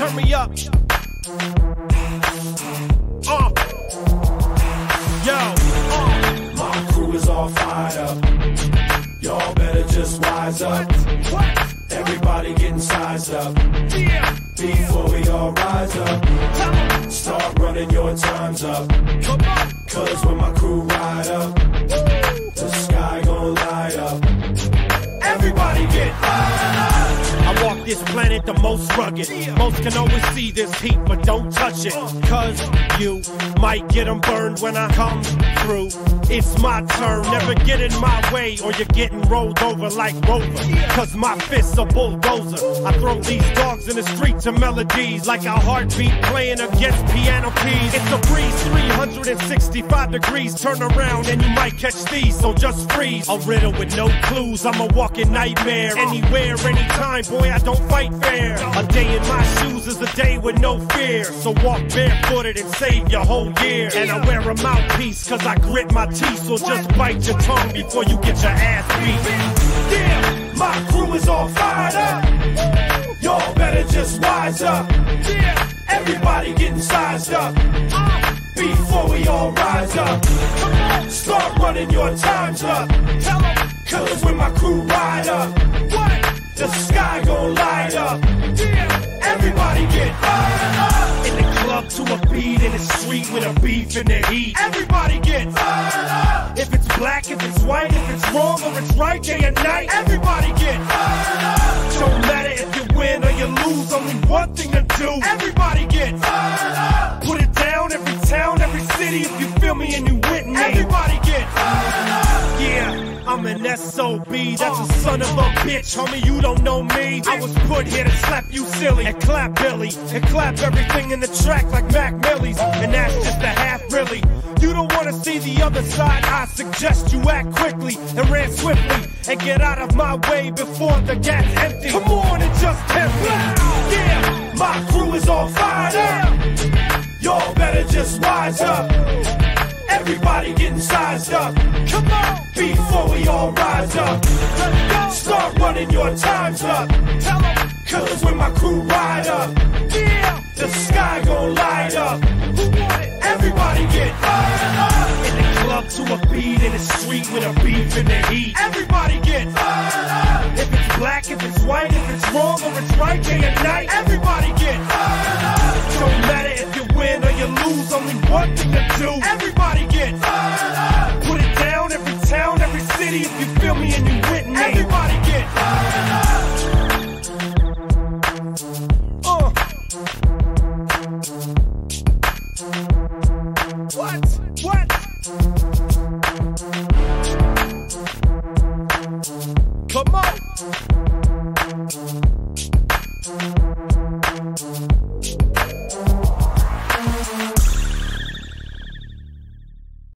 turn me up. My crew is all fired up. Y'all better just wise up. Everybody getting sized up. Before we all rise up, start running your times up. Cause when my crew ride up, the sky gon' light up. Everybody get fired up. I walk this planet the most rugged. Most can always see this heat, but don't touch it. Cause you might get them burned when I come through. It's my turn, never get in my way, or you're getting rolled over like Rover. Cause my fist's a bulldozer. I throw these dogs in the street to melodies like a heartbeat playing against piano keys. It's a breeze, 365 degrees. Turn around and you might catch these, so just freeze. A riddle with no clues, I'm a walking nightmare. Anywhere, anytime, boy, I don't fight fair. A day in my shoes is a day with no fear. So walk barefooted and save your whole year. And I wear a mouthpiece cause I grit my teeth. So just bite your tongue before you get your ass beat. Yeah, my crew is all fired up. Y'all better just wise up. Everybody getting sized up. Before we all rise up, start running your times up. Cause when my crew ride up, the sky gon' light up. Everybody get fired up. In the club to a beat, in the street with a beef in the heat. Everybody get fired up. If it's black, if it's white, if it's wrong or it's right, day and night. Everybody get fired up. Don't matter if you win or you lose, only one thing to do. Everybody get fired up. Put it down, every town, every city, if you feel me and you with me. Everybody get fired up. Yeah, I'm an SOB, that's a son of a bitch, homie, you don't know me. I was put here to slap you silly, and clap Billy, and clap everything in the track like Mac Millie's, and that's just a half really. You don't wanna see the other side, I suggest you act quickly, and ran swiftly, and get out of my way before the gat's empty. Come on and just tempt me. Yeah, my crew is all fired up. Y'all better just wise up. Everybody getting sized up. Come on! Before we all rise up, start running your times up. Cause when my crew ride up, the sky gon' light up. Everybody get fired up. In the club to a beat, in the street with a beef in the heat. Everybody get fired up. If it's black, if it's white, if it's wrong or it's right, day and night. Everybody get fired up. Don't matter if you win or you lose, only one thing to do. Everybody get fired up. Put it down, every town, every city, if you feel me and you with me. Everybody get fired up. What? Come on!